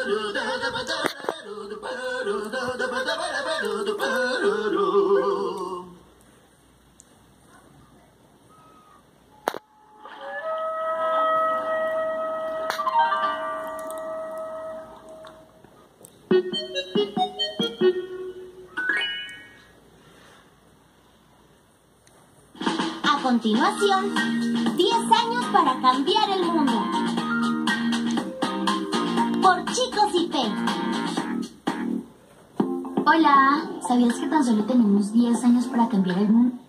A continuación, 10 años para cambiar el mundo. Por Chicos IP. Hola, ¿sabías que tan solo tenemos 10 años para cambiar el mundo?